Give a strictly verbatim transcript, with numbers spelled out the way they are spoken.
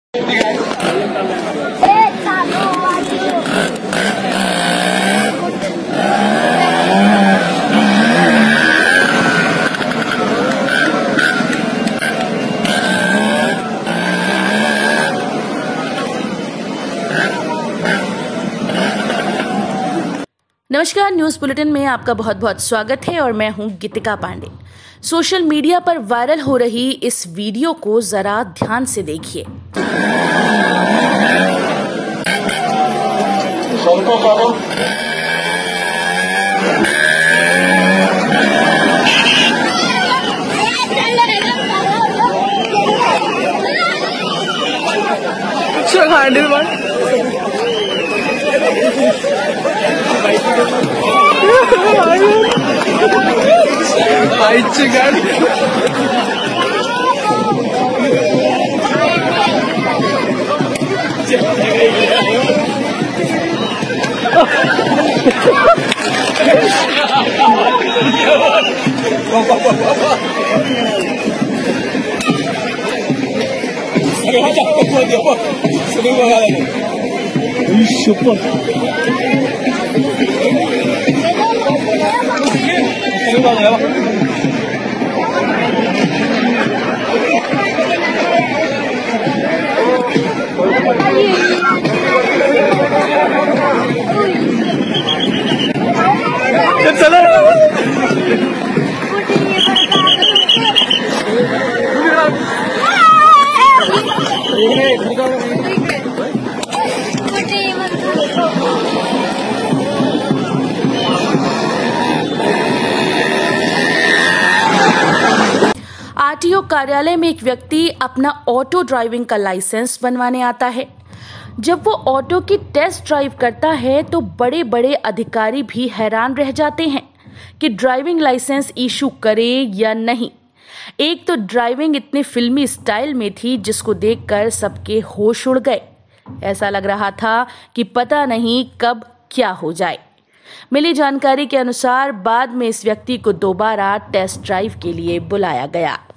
नमस्कार, news bulletin में आपका बहुत बहुत स्वागत है और मैं हूं गीतिका पांडे। सोशल मीडिया पर वायरल हो रही इस वीडियो को जरा ध्यान से देखिए। आईची गाडी आरटीओ कार्यालय में एक व्यक्ति अपना ऑटो ड्राइविंग का लाइसेंस बनवाने आता है। जब वो ऑटो की टेस्ट ड्राइव करता है तो बड़े बड़े अधिकारी भी हैरान रह जाते हैं कि ड्राइविंग लाइसेंस इशू करे या नहीं। एक तो ड्राइविंग इतनी फिल्मी स्टाइल में थी जिसको देखकर सबके होश उड़ गए। ऐसा लग रहा था कि पता नहीं कब क्या हो जाए। मिली जानकारी के अनुसार बाद में इस व्यक्ति को दोबारा टेस्ट ड्राइव के लिए बुलाया गया।